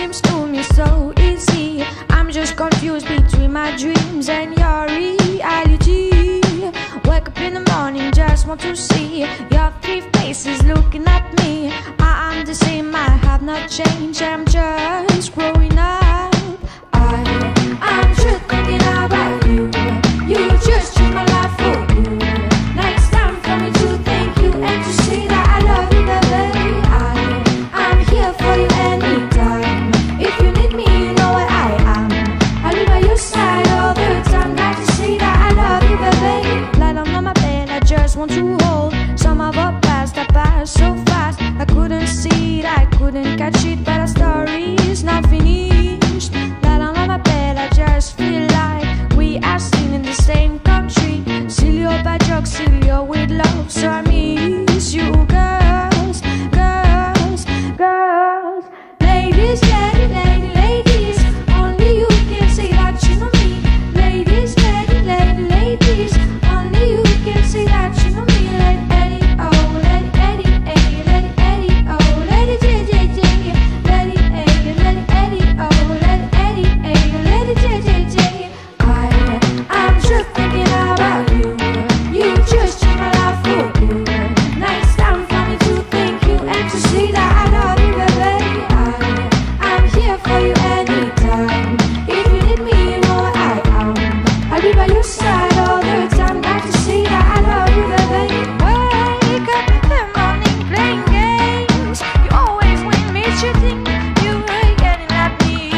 seems to me so easy. I'm just confused between my dreams and your reality. Wake up in the morning, just want to see your three faces looking at me. I'm the same, I have not changed, I'm just growing up. I'm just thinking about you. You just change my life for good. Now it's time for me to thank you and to say that I love you, baby. I'm here for you anytime. If you need me, you know where I am. I'll be by your side all the time. Got to say that I love you, baby. Lie down on my bed, I just want to hold some of our past. I passed so fast, I couldn't see it, I couldn't catch it, but our story is not finished. Lie down on my bed, I just feel like we are still in the same country. Silly or bad jokes, silly or with love. So I miss you, girls, girls, girls. Ladies, ladies, only you can say that you know me. Ladies, ladies, only you can say that you know me. Lady Eddie, oh, Lady Eddie, Lady Eddie, oh, Lady JJ, Lady Eddie, oh, Lady Eddie, Lady JJ. I'm just thinking about you. You just changed my life for good. Now it's time for me to thank you and to say that I love you, baby. I'm here for you anytime. If you need me, you know where I am. I'll be by your side all the time. Got to say that I love you, baby. Wake up in the morning playing games. You always win me cheating. You ain't getting at me.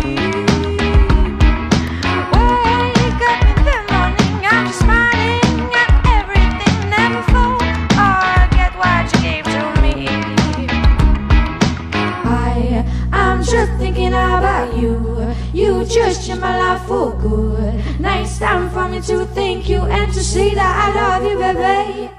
Wake up in the morning, I'm just smiling at everything. Never fall or get what you gave to me. I'm just thinking about you. You just changed my life for good. Now it's time for me to thank you and to say that I love you, baby.